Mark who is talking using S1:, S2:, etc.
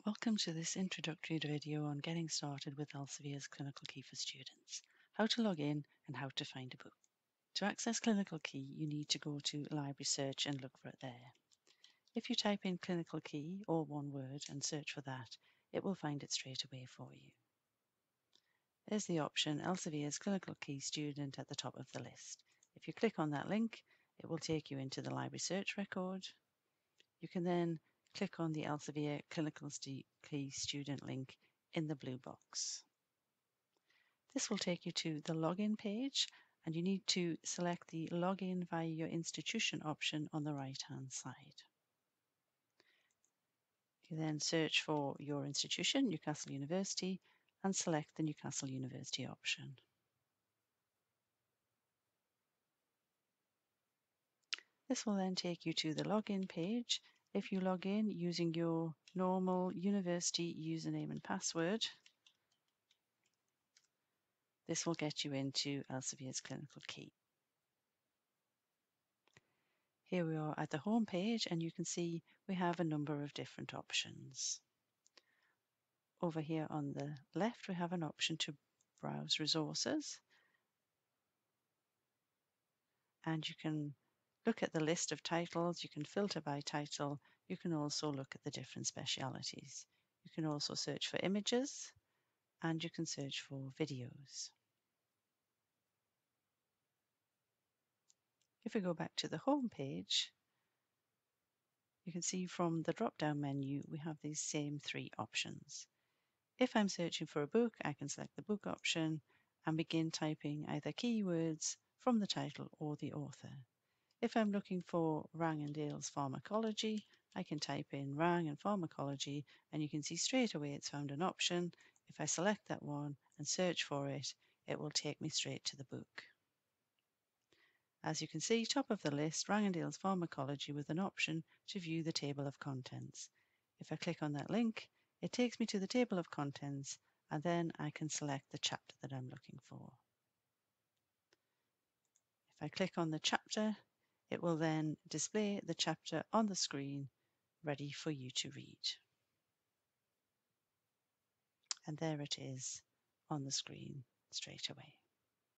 S1: Welcome to this introductory video on getting started with Elsevier's ClinicalKey for students, how to log in and how to find a book. To access ClinicalKey, you need to go to Library Search and look for it there. If you type in ClinicalKey, all one word, and search for that, it will find it straight away for you. There's the option Elsevier's ClinicalKey student at the top of the list. If you click on that link, it will take you into the library search record. You can then click on the Elsevier ClinicalKey student link in the blue box. This will take you to the login page, and you need to select the login via your institution option on the right-hand side. You then search for your institution, Newcastle University, and select the Newcastle University option. This will then take you to the login page. If you log in using your normal university username and password, this will get you into Elsevier's ClinicalKey. Here we are at the home page, and you can see we have a number of different options. Over here on the left, we have an option to browse resources, and you can look at the list of titles. You can filter by title. You can also look at the different specialities. You can also search for images, and you can search for videos. If we go back to the home page, you can see from the drop-down menu we have these same three options. If I'm searching for a book, I can select the book option and begin typing either keywords from the title or the author. If I'm looking for Rang and Dale's pharmacology, I can type in Rang and pharmacology, and you can see straight away it's found an option. If I select that one and search for it, it will take me straight to the book. As you can see, top of the list, Rang and Dale's pharmacology, with an option to view the table of contents. If I click on that link, it takes me to the table of contents, and then I can select the chapter that I'm looking for. If I click on the chapter, it will then display the chapter on the screen, ready for you to read. And there it is on the screen straight away.